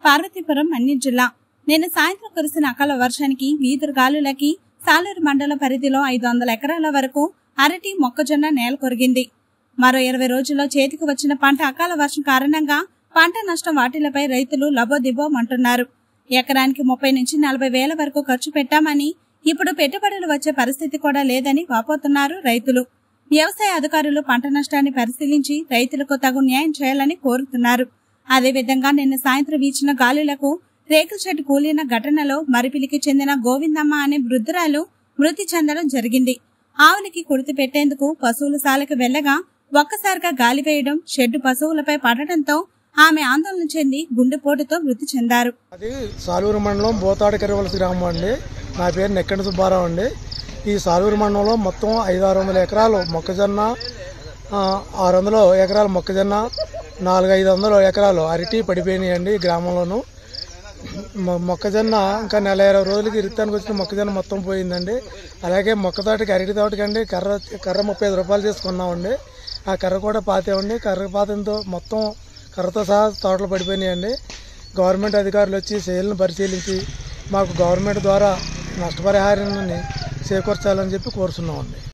పార్వతీపురం మన్యం జిల్లా. నిన్న సాయంత్రం కురిసిన అకాల వర్షానికి వీధురు గాలులకి సాలూరు మండల పరిధిలో 500 ఎకరాల వరకు అరటి, మొక్కజొన్న నేల కొరిగింది. మరో 20 రోజుల్లో చేతికి వచ్చిన పంట అకాల వర్షం కారణంగా పంట నష్టం వాటిలపై రైతులు లబోదిబోమంటున్నారు. ఎకరానికి 30 నుంచి 40 వేల వరకు ఖర్చు పెట్టామని, ఇప్పుడు పెట్టుబడులు వచ్చే పరిస్థితి కూడా లేదని వాపోతున్నారు రైతులు. వ్యవసాయ అధికారులు పంట నష్టాన్ని పరిశీలించి రైతులకు తగు న్యాయం చేయాలని కోరుతున్నారు. అదేవిధంగా నిన్న సాయంత్రం వీచిన గాలులకు రేకుల షెడ్ కూలిన ఘటనలో మరిపిలికి చెందిన గోవిందమ్మ అనే వృద్ధురాలు మృతి చెందడం జరిగింది. ఆవులకి కుడితి పెట్టేందుకు పశువుల శాలకు వెళ్లగా ఒక్కసారిగా గాలి వేయడం, షెడ్డు పశువులపై పడటంతో ఆమె ఆందోళన చెంది గుండెపోటుతో మృతి చెందారు. అది సాలూరు మండలం బోతాడు కరివలసి గ్రామం అండి. నా పేరు నెక్కండి సుబ్బారావు అండి. ఈ సాలూరు మండలంలో మొత్తం 500-600 ఎకరాలు మొక్కజొన్న, 600 ఎకరాలు మొక్కజొన్న, 400-500 ఎకరాలు అరటి పడిపోయినాయండి. ఈ గ్రామంలోనూ మొక్కజొన్న ఇంకా 40-20 రోజులకి ఇరుత్తానికి వచ్చిన మొక్కజొన్న మొత్తం పోయిందండి. అలాగే మొక్క తోటకి, అరటి తోటకి అండి కర్ర 35 రూపాయలు చేసుకున్నామండి. ఆ కర్ర కూడా పాతేవండి. కర్ర పాతంతో మొత్తం కర్రతో సహా తోటలు పడిపోయినాయండి. గవర్నమెంట్ అధికారులు వచ్చి సేలను పరిశీలించి మాకు గవర్నమెంట్ ద్వారా నష్టపరిహారాన్ని చేకూర్చాలని చెప్పి కోరుతున్నామండి.